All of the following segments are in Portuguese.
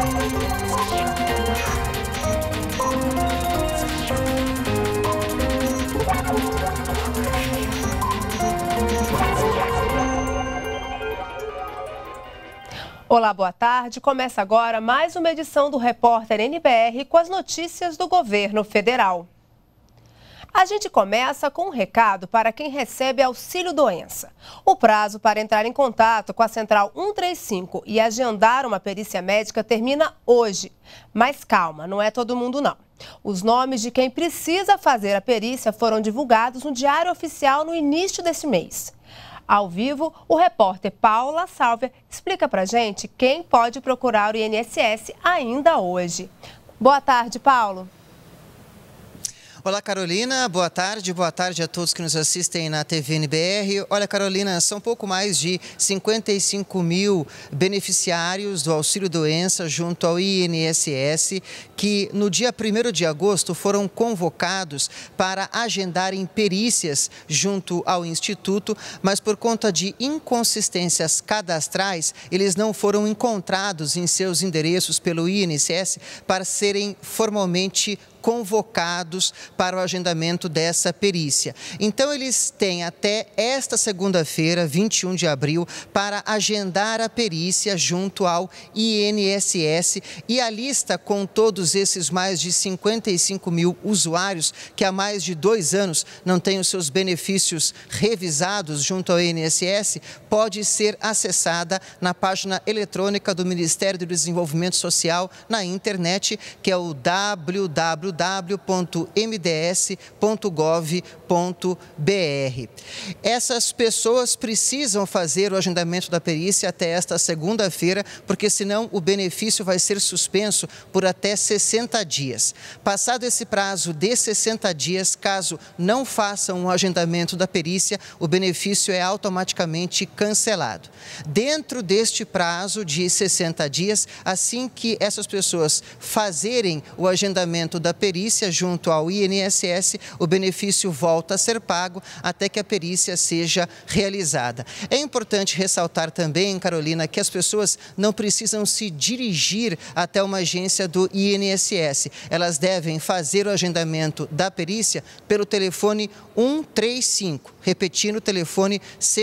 Olá, boa tarde. Começa agora mais uma edição do Repórter NBR com as notícias do governo federal. A gente começa com um recado para quem recebe auxílio-doença. O prazo para entrar em contato com a Central 135 e agendar uma perícia médica termina hoje. Mas calma, não é todo mundo não. Os nomes de quem precisa fazer a perícia foram divulgados no Diário Oficial no início desse mês. Ao vivo, o repórter Paulo La Sálvia explica pra gente quem pode procurar o INSS ainda hoje. Boa tarde, Paulo. Olá, Carolina. Boa tarde a todos que nos assistem na TV NBR. Olha, Carolina, são pouco mais de 55 mil beneficiários do auxílio-doença junto ao INSS que no dia 1º de agosto foram convocados para agendarem perícias junto ao Instituto, mas por conta de inconsistências cadastrais, eles não foram encontrados em seus endereços pelo INSS para serem formalmente convocados para o agendamento dessa perícia. Então, eles têm até esta segunda-feira, 21 de abril, para agendar a perícia junto ao INSS e a lista com todos esses mais de 55 mil usuários que há mais de 2 anos não têm os seus benefícios revisados junto ao INSS pode ser acessada na página eletrônica do Ministério do Desenvolvimento Social na internet, que é o www.mds.gov.br. Essas pessoas precisam fazer o agendamento da perícia até esta segunda-feira, porque senão o benefício vai ser suspenso por até 60 dias. Passado esse prazo de 60 dias, caso não façam o agendamento da perícia, o benefício é automaticamente cancelado. Dentro deste prazo de 60 dias, assim que essas pessoas fazerem o agendamento da perícia junto ao INSS, o benefício volta a ser pago até que a perícia seja realizada. É importante ressaltar também, Carolina, que as pessoas não precisam se dirigir até uma agência do INSS. Elas devem fazer o agendamento da perícia pelo telefone 135, repetindo o telefone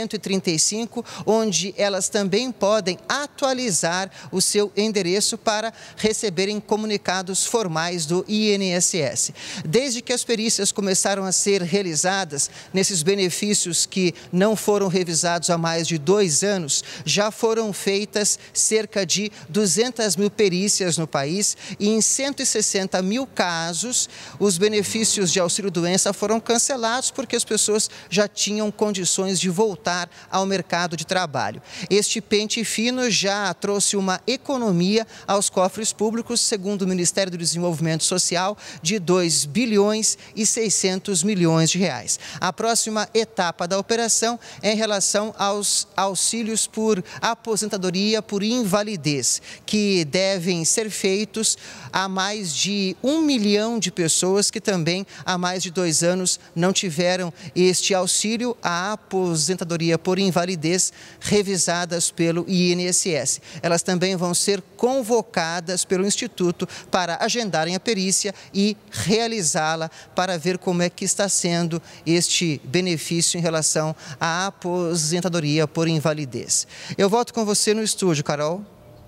135, onde elas também podem atualizar o seu endereço para receberem comunicados formais do INSS. Desde que as perícias começaram a ser realizadas, nesses benefícios que não foram revisados há mais de 2 anos, já foram feitas cerca de 200 mil perícias no país e em 160 mil casos, os benefícios de auxílio-doença foram cancelados porque as pessoas já tinham condições de voltar ao mercado de trabalho. Este pente fino já trouxe uma economia aos cofres públicos, segundo o Ministério do Desenvolvimento Social, de 2 bilhões e 600 milhões de reais. A próxima etapa da operação é em relação aos auxílios por aposentadoria por invalidez, que devem ser feitos a mais de 1 milhão de pessoas que também há mais de 2 anos não tiveram este auxílio, a aposentadoria por invalidez, revisadas pelo INSS. Elas também vão ser convocadas pelo Instituto para agendarem a perícia e realizá-la para ver como é que está sendo este benefício em relação à aposentadoria por invalidez. Eu volto com você no estúdio, Carol.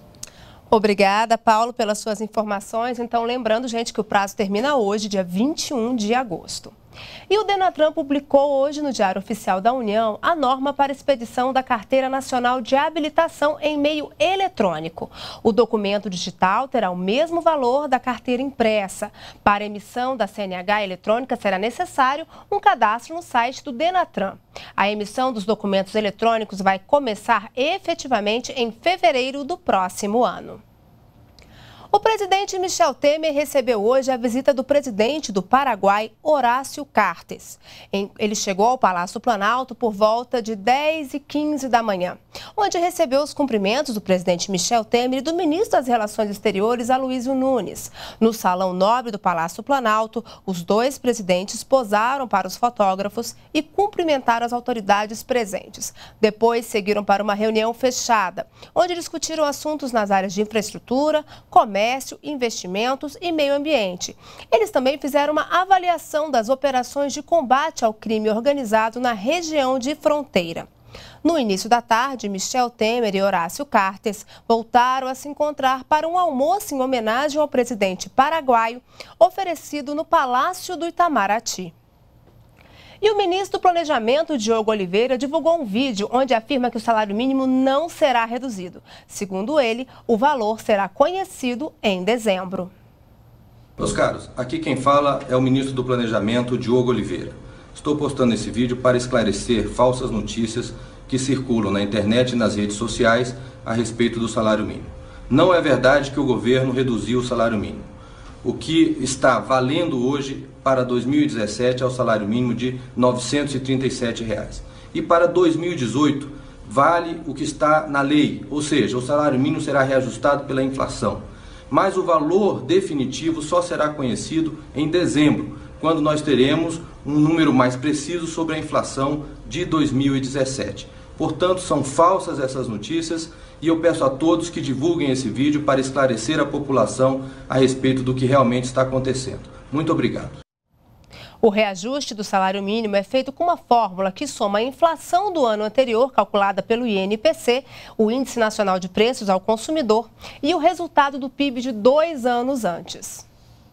Obrigada, Paulo, pelas suas informações. Então, lembrando, gente, que o prazo termina hoje, dia 21 de agosto. E o Denatran publicou hoje no Diário Oficial da União a norma para expedição da Carteira Nacional de Habilitação em meio eletrônico. O documento digital terá o mesmo valor da carteira impressa. Para emissão da CNH eletrônica será necessário um cadastro no site do Denatran. A emissão dos documentos eletrônicos vai começar efetivamente em fevereiro do próximo ano. O presidente Michel Temer recebeu hoje a visita do presidente do Paraguai, Horácio Cartes. Ele chegou ao Palácio Planalto por volta de 10h15 da manhã, onde recebeu os cumprimentos do presidente Michel Temer e do ministro das Relações Exteriores, Aloysio Nunes. No Salão Nobre do Palácio Planalto, os dois presidentes posaram para os fotógrafos e cumprimentaram as autoridades presentes. Depois, seguiram para uma reunião fechada, onde discutiram assuntos nas áreas de infraestrutura, comércio, investimentos e meio ambiente. Eles também fizeram uma avaliação das operações de combate ao crime organizado na região de fronteira. No início da tarde, Michel Temer e Horácio Cartes voltaram a se encontrar para um almoço em homenagem ao presidente paraguaio, oferecido no Palácio do Itamaraty. E o ministro do Planejamento, Diogo Oliveira, divulgou um vídeo onde afirma que o salário mínimo não será reduzido. Segundo ele, o valor será conhecido em dezembro. Meus caros, aqui quem fala é o ministro do Planejamento, Diogo Oliveira. Estou postando esse vídeo para esclarecer falsas notícias que circulam na internet e nas redes sociais a respeito do salário mínimo. Não é verdade que o governo reduziu o salário mínimo. O que está valendo hoje para 2017 é o salário mínimo de R$ 937. E para 2018 vale o que está na lei, ou seja, o salário mínimo será reajustado pela inflação. Mas o valor definitivo só será conhecido em dezembro, quando nós teremos um número mais preciso sobre a inflação de 2017. Portanto, são falsas essas notícias e eu peço a todos que divulguem esse vídeo para esclarecer a população a respeito do que realmente está acontecendo. Muito obrigado. O reajuste do salário mínimo é feito com uma fórmula que soma a inflação do ano anterior, calculada pelo INPC, o Índice Nacional de Preços ao Consumidor, e o resultado do PIB de 2 anos antes.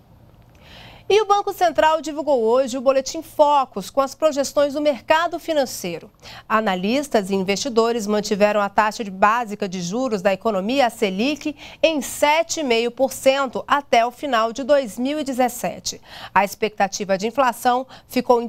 E o Banco Central divulgou hoje o Boletim Focus com as projeções do mercado financeiro. Analistas e investidores mantiveram a taxa básica de juros da economia, a Selic, em 7,5% até o final de 2017. A expectativa de inflação ficou em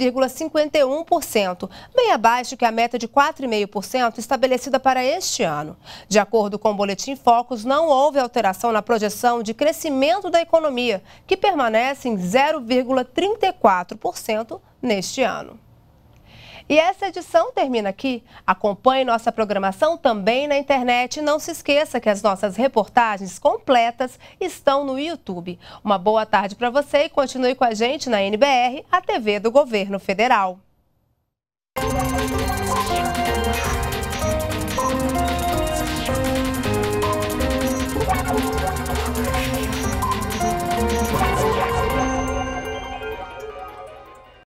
3,51%, bem abaixo que a meta de 4,5% estabelecida para este ano. De acordo com o Boletim Focus, não houve alteração na projeção de crescimento da economia, que permanece em 0,34% neste ano. E essa edição termina aqui. Acompanhe nossa programação também na internet e não se esqueça que as nossas reportagens completas estão no YouTube. Uma boa tarde para você e continue com a gente na NBR, a TV do Governo Federal.